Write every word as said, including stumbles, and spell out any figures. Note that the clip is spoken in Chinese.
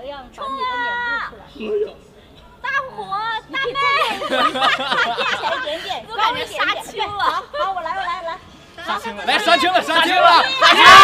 样把你的脸露出来。 大火，大妹， 垫起来一点点， 我感觉杀青了。 好，好，我来，我来，我来。 杀青了， 来杀青了，杀青了，杀青了！